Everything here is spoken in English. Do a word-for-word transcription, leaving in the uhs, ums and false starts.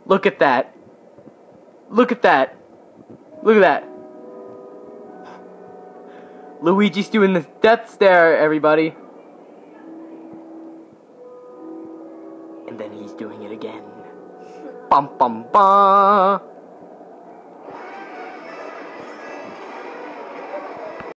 Look at that. Look at that. Look at that. Luigi's doing the death stare, everybody. And then he's doing it again. Bum bum bum.